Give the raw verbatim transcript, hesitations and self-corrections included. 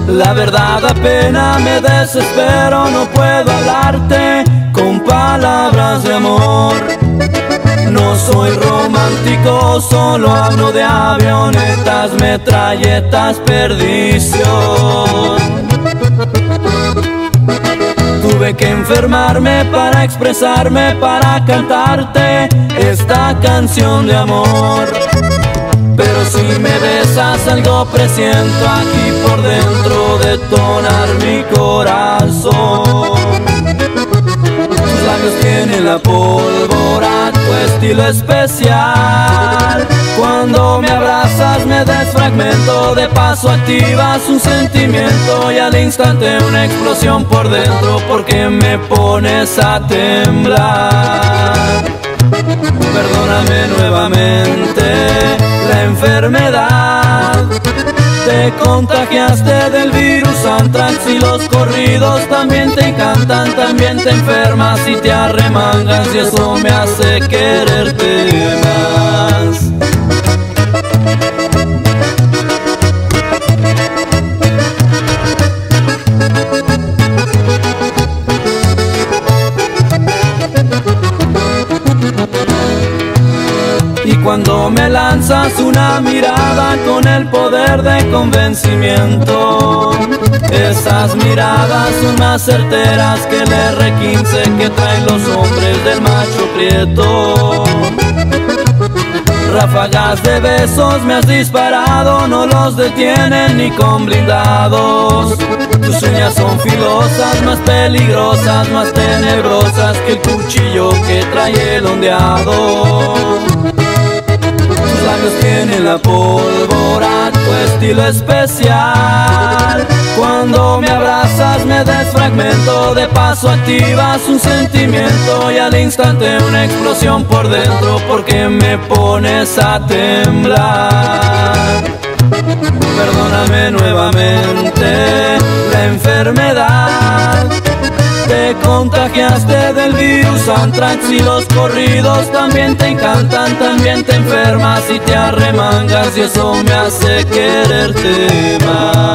La verdad da pena, me desespero, no puedo hablarte con palabras de amor. No soy romántico, solo hablo de avionetas, metralletas, perdición. Tuve que enfermarme para expresarme, para cantarte esta canción de amor. Pero si me besas algo presiento aquí por dentro detonar mi corazón. Tus labios tienen la pólvora, tu estilo especial. Cuando me abrazas me desfragmento, de paso activas un sentimiento y al instante una explosión por dentro porque me pones a temblar. Perdóname nuevamente la enfermedad. Te contagiaste del virus antrax y los corridos también te encantan, también te enfermas y te arremangas y eso me hace quererte más. Y cuando me lanzas una mirada con el poder de convencimiento, esas miradas son más certeras que el erre quince que traen los hombres del macho prieto. Ráfagas de besos me has disparado, no los detienen ni con blindados. Tus uñas son filosas, más peligrosas, más tenebrosas que el cuchillo que trae el ondeado. Tus labios tienen la pólvora, tu estilo especial. Cuando me abrazas me desfragmento, de paso activas un sentimiento y al instante una explosión por dentro porque me pones a temblar. Perdóname nuevamente la enfermedad. Te contagiaste del virus antrax y los corridos también te encantan, también te enfermas y te arremangas y eso me hace quererte más.